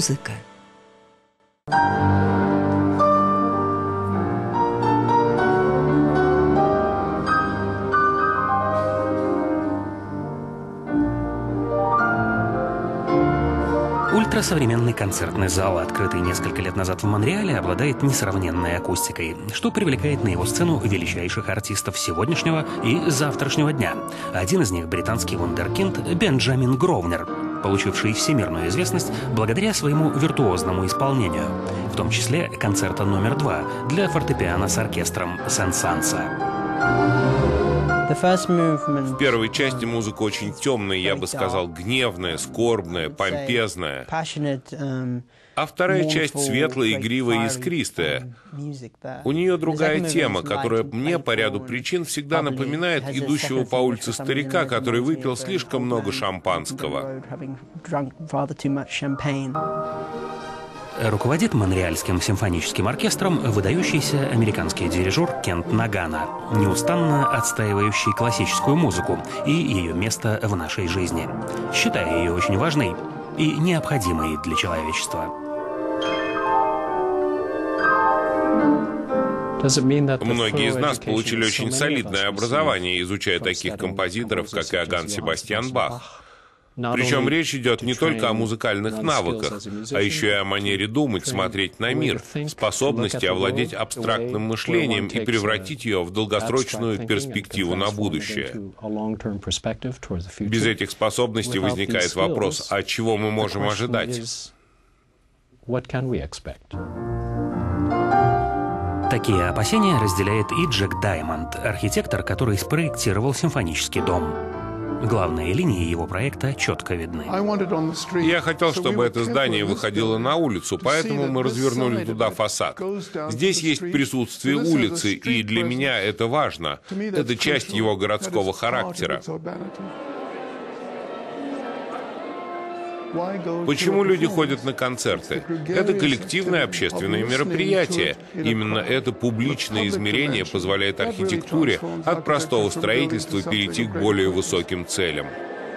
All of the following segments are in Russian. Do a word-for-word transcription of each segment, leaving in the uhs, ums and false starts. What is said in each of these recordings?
Музыка. Ультрасовременный концертный зал, открытый несколько лет назад в Монреале, обладает несравненной акустикой, что привлекает на его сцену величайших артистов сегодняшнего и завтрашнего дня. Один из них — британский вундеркинд Бенджамин Гровнер, получивший всемирную известность благодаря своему виртуозному исполнению, в том числе концерта номер два для фортепиано с оркестром Сен-Санса. В первой части музыка очень темная, я бы сказал, гневная, скорбная, помпезная. А вторая часть светлая, игривая и искристая. У нее другая тема, которая мне по ряду причин всегда напоминает идущего по улице старика, который выпил слишком много шампанского. Руководит Монреальским симфоническим оркестром выдающийся американский дирижер Кент Нагана, неустанно отстаивающий классическую музыку и ее место в нашей жизни, считая ее очень важной и необходимой для человечества. Многие из нас получили очень солидное образование, изучая таких композиторов, как Иоганн Себастьян Бах. Причем речь идет не только о музыкальных навыках, а еще и о манере думать, смотреть на мир, способности овладеть абстрактным мышлением и превратить ее в долгосрочную перспективу на будущее. Без этих способностей возникает вопрос, а чего мы можем ожидать? Такие опасения разделяет и Джек Даймонд, архитектор, который спроектировал симфонический дом. Главные линии его проекта четко видны. Я хотел, чтобы это здание выходило на улицу, поэтому мы развернули туда фасад. Здесь есть присутствие улицы, и для меня это важно. Это часть его городского характера. Почему люди ходят на концерты? Это коллективное общественное мероприятие. Именно это публичное измерение позволяет архитектуре от простого строительства перейти к более высоким целям.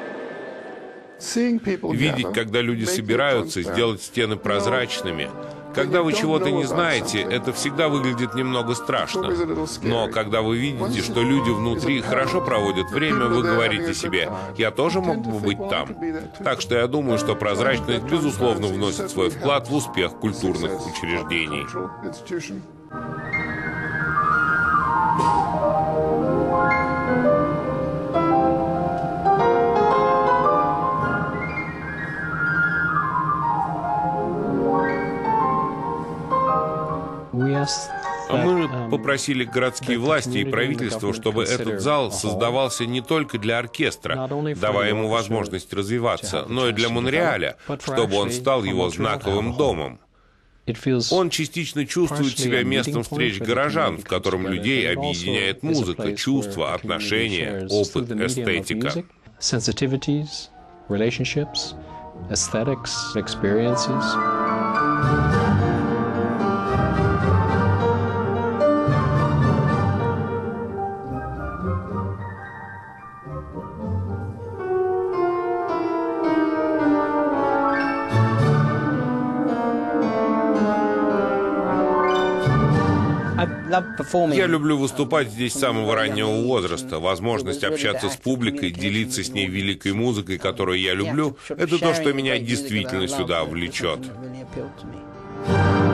Видеть, когда люди собираются, сделать стены прозрачными. Когда вы чего-то не знаете, это всегда выглядит немного страшно. Но когда вы видите, что люди внутри хорошо проводят время, вы говорите себе: «Я тоже мог бы быть там». Так что я думаю, что прозрачность, безусловно, вносит свой вклад в успех культурных учреждений. Мы попросили городские власти и правительство, чтобы этот зал создавался не только для оркестра, давая ему возможность развиваться, но и для Монреаля, чтобы он стал его знаковым домом. Он частично чувствует себя местом встреч горожан, в котором людей объединяет музыка, чувства, отношения, опыт, эстетика. Я люблю выступать здесь с самого раннего возраста. Возможность общаться с публикой, делиться с ней великой музыкой, которую я люблю, это то, что меня действительно сюда влечет.